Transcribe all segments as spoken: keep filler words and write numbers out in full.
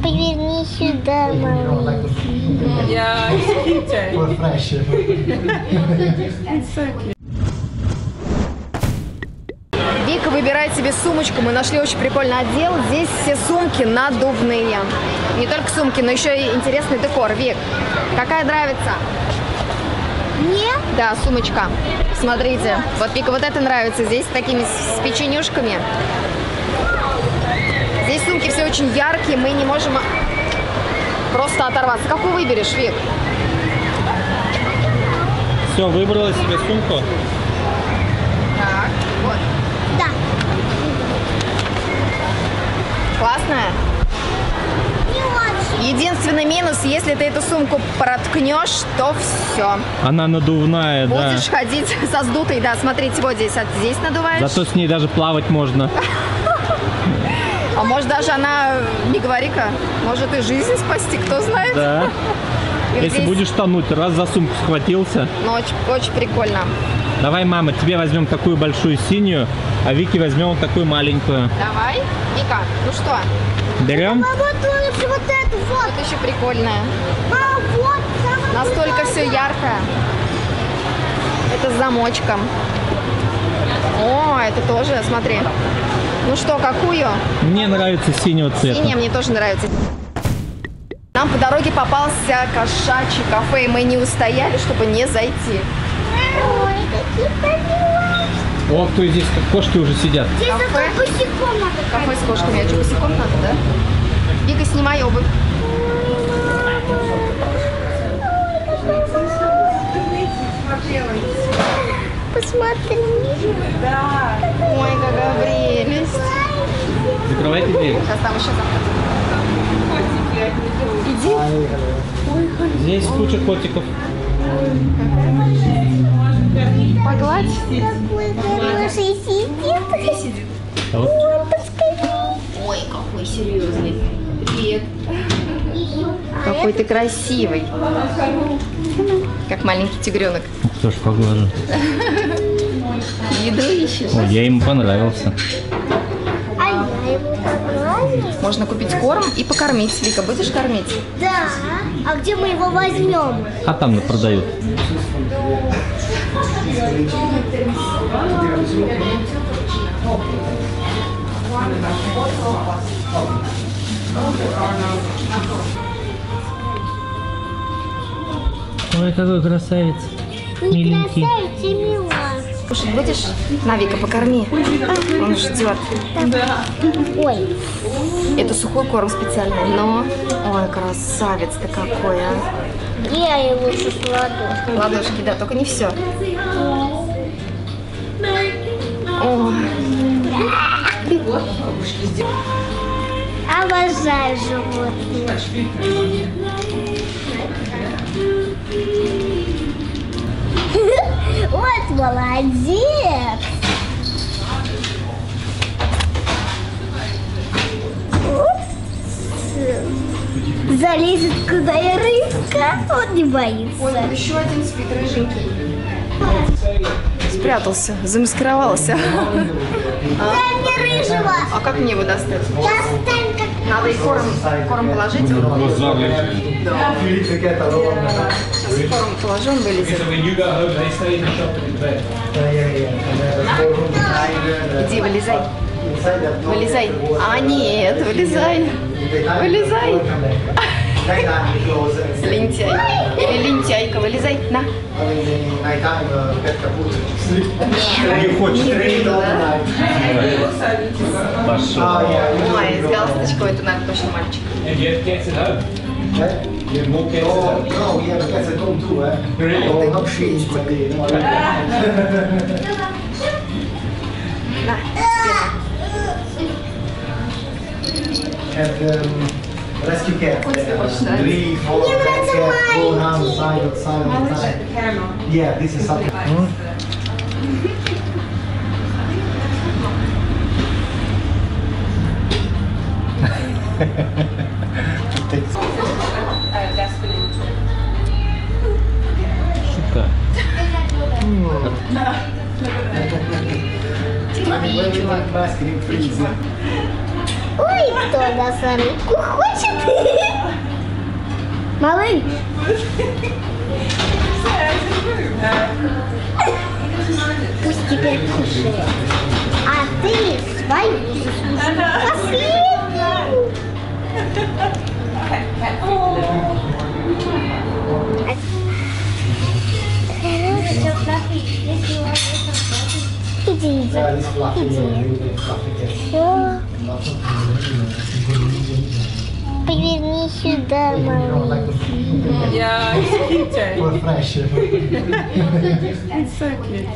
поверни сюда, малыш. Yeah, it's cute. For fresh. It's so cute. Вика выбирает себе сумочку. Мы нашли очень прикольный отдел. Здесь все сумки надувные. Не только сумки, но еще и интересный декор. Вик, какая нравится? Мне? Да, сумочка. Смотрите. Вот Вика, вот это нравится. Здесь с такими с печенюшками. Здесь сумки все очень яркие. Мы не можем просто оторваться. Какую выберешь, Вик? Все, выбрала себе сумку? Так, вот. Да. Классная? Не очень. Единственный минус, если ты эту сумку проткнешь, то все. Она надувная, да. Будешь ходить со сдутой, да, смотрите, вот здесь, от здесь надуваешь. Зато с ней даже плавать можно. А может даже она, не говори-ка, может и жизнь спасти, кто знает. Да. И Если здесь, будешь тонуть, раз за сумку схватился. ну, очень, очень прикольно. Давай, мама, тебе возьмем такую большую синюю, а Вике возьмем вот такую маленькую. Давай, Вика, ну что, Берем? А вот лучше вот эту вот. вот еще прикольная. А вот. самое Настолько все яркое. Это с замочком. О, это тоже, смотри. Ну что, какую? Мне нравится синего цвета. Синяя мне тоже нравится. Нам по дороге попался кошачий кафе, и мы не устояли, чтобы не зайти. Ой, какие помелочки. О, кто здесь, кошки уже сидят. Здесь Кафе? зато босиком надо. Кафе с кошками. А что, босиком надо, да? Вика, снимай обувь. Посмотри. Да. Ой, какая прелесть. Закрывайте дверь. Сейчас там еще завтра. Иди. Здесь куча котиков. Погладь. Какой хороший сидит. А вот Ой, какой серьезный. Привет. Какой ты красивый. Как маленький тигренок. кто ж поглажу. Еду ищешь? Ой, я ему понравился. А я его поглажу? Можно купить корм и покормить. Вика, будешь кормить? Да. А где мы его возьмем? А там продают. Ой, какой красавец. Не Миленький. красавец, а мило. Кушать будешь? На, Вика, покорми. Он ждет. Ой. Это сухой корм специальный, но... Ой, красавец ты какой, а. Я его лучше кладу. Ладошки, да, только не все. Ой. Обожаю животных. Вот молодец. Залезет куда и рыбка. Он не боится. Ой, вот еще один спит рыженький. Спрятался, замаскировался. Дай мне рыжего. А как мне его достать? Достань как. Надо и корм, корм положить. Сейчас корм положу, он вылезет. Иди, вылезай. Вылезай. А, нет, вылезай. Вылезай. Лентяй. Или лентяйка, вылезай. На. Не хочет. Пошел. Ой, с галстучкой это надо точно мальчик. На, Rescue cat. Three, four, Мне cat, нравится cat, go around маленький. side, side, side. Yeah, this is something. Шутка. Basket in freezer. Ой, Кто нас на рыбку хочет? Малыш. Пусть теперь кушает. А ты свою последнюю. Иди, иди. Yeah, this fluffy, yeah, really fluffy cat. Все. Поверни сюда, You мама. don't like the Yeah, it's cute, Jay. for fresh. It's so cute.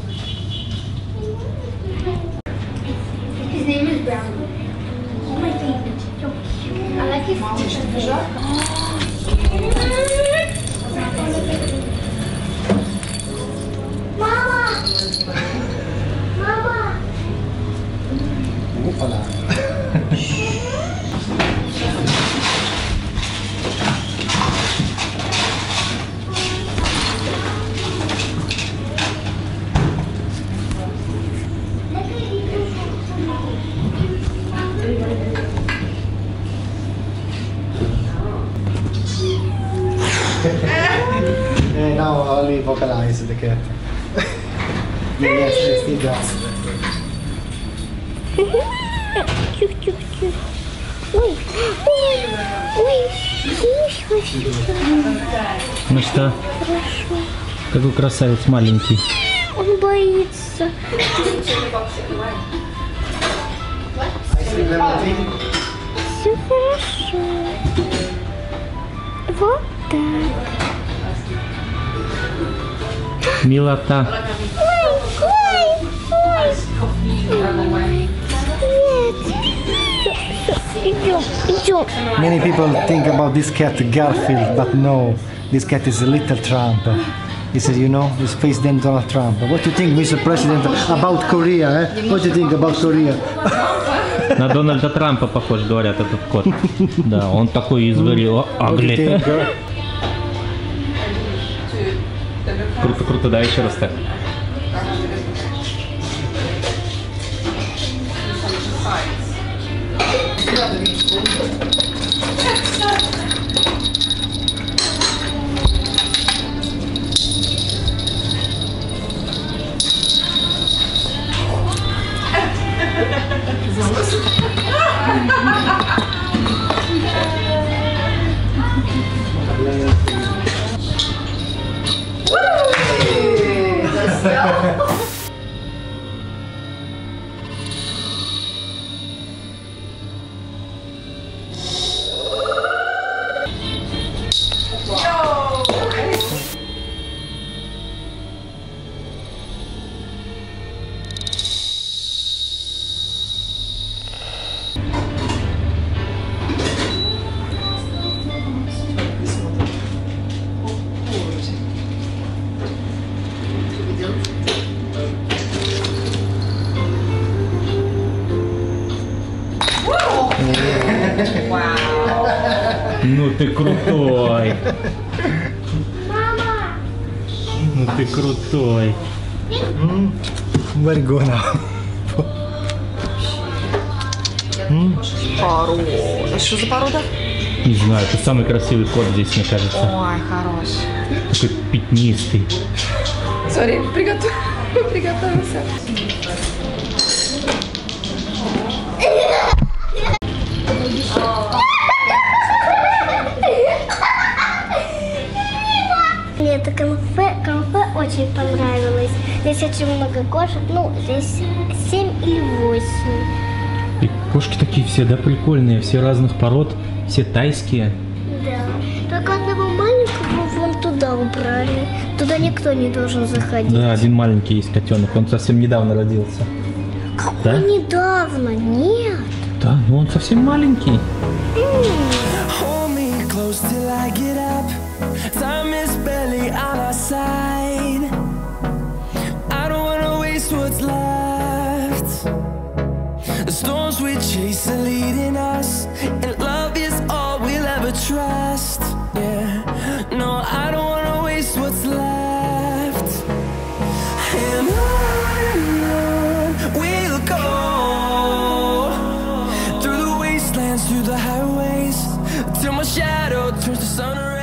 His name is Brown. My favorite. So cute. I like his t-shirt. Mama! Mama! Oopala. Yeah, now only vocalize the cat. Yeah, yes, yes, still does. Cute, cute, cute. Ой, ой, ой, ой, Ну что? Какой красавец маленький. он боится. Все хорошо. Вот так. Милота. Ой, ой, ой. Нет. Идем, идем. Many people think about this cat Garfield, but no, this cat is a little Trump. He said, you know, his face then Donald Trump. What do you think, Mister President, about Korea? Eh? What do you think about Korea? На Дональда Трампа похож, говорят, этот кот. Да, он такой извери. О, What do you агли. think? Girl? Круто, круто, да, еще раз так. Ну ты крутой. Мама! Ну ты крутой. Where you go now? Порода. Что за порода? Не знаю, это самый красивый кот здесь, мне кажется. Ой, хорош. Такой пятнистый. Sorry, приготов... приготовился. Мне это кафе, кафе очень понравилось. Здесь очень много кошек. Ну, здесь семь или восемь. И кошки такие все, да, прикольные, все разных пород, все тайские. Да. Только одного маленького вон туда убрали. Туда никто не должен заходить. Да, один маленький есть котенок, он совсем недавно родился. Какой Да? недавно? Нет. Да, ну он совсем маленький. Hold me close till I get up. Time is barely on our side. I don't wanna waste what's left. The storms we chase are leading us, and love is all we'll ever trust. Yeah, no, I don't wanna waste what's left. And on and on we'll go through the wasteland. shadow turns to sun